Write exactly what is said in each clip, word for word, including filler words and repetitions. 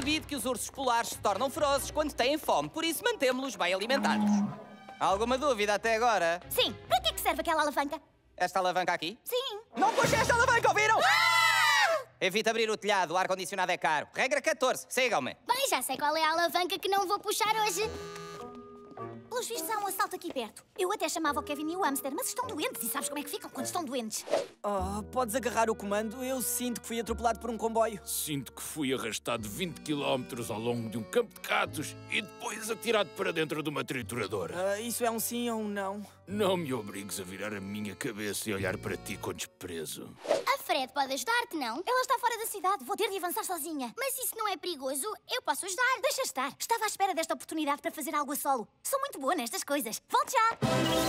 sabido que os ursos polares se tornam ferozes quando têm fome, por isso mantemos-los bem alimentados. Alguma dúvida até agora? Sim. Para que é que serve aquela alavanca? Esta alavanca aqui? Sim. Não puxe esta alavanca, ouviram? Ah! Evita abrir o telhado, o ar-condicionado é caro. Regra catorze, sigam-me. Bem, já sei qual é a alavanca que não vou puxar hoje. Pelos vistos, há um assalto aqui perto. Eu até chamava o Kevin e o Hamster, mas estão doentes e sabes como é que ficam quando estão doentes. Oh, podes agarrar o comando? Eu sinto que fui atropelado por um comboio. Sinto que fui arrastado vinte quilómetros ao longo de um campo de gatos e depois atirado para dentro de uma trituradora. Uh, isso é um sim ou um não? Não me obrigues a virar a minha cabeça e olhar para ti com desprezo. A Fred pode ajudar-te, não? Ela está fora da cidade. Vou ter de avançar sozinha. Mas isso não é perigoso. Eu posso ajudar. Deixa estar. Estava à espera desta oportunidade para fazer algo a solo. Sou muito boa nestas coisas. Volte já.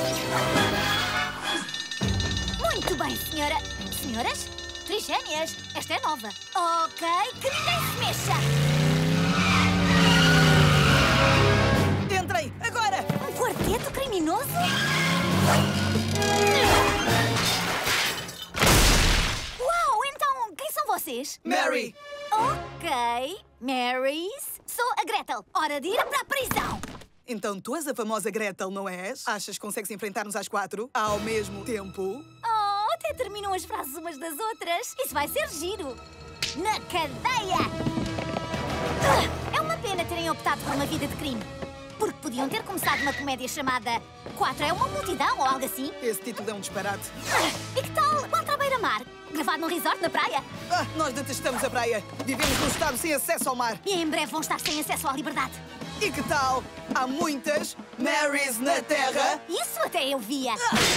Muito bem, senhora. Senhoras? Trigémeas. Esta é nova. Ok, que ninguém se mexa. Entrem, agora! Um quarteto criminoso? Uau, então, quem são vocês? Mary! Ok, Marys. Sou a Gretel. Hora de ir para a prisão. Então tu és a famosa Gretel, não és? Achas que consegues enfrentar-nos às quatro? Ao mesmo tempo? Oh, até terminam as frases umas das outras. Isso vai ser giro. Na cadeia! Ah, é uma pena terem optado por uma vida de crime. Porque podiam ter começado uma comédia chamada Quatro é uma multidão ou algo assim. Esse título é um disparate. Ah, e que tal Quatro à beira-mar? Gravado num resort na praia? Ah, nós detestamos a praia. Vivemos num estado sem acesso ao mar. E em breve vão estar sem acesso à liberdade. E que tal? Há muitas Marys na Terra. Isso até eu via.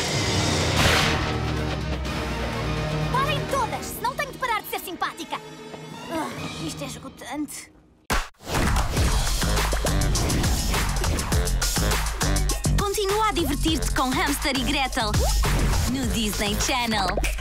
Parem todas, senão tenho de parar de ser simpática. Ah, isto é esgotante. Continua a divertir-te com Hamster e Gretel no Disney Channel.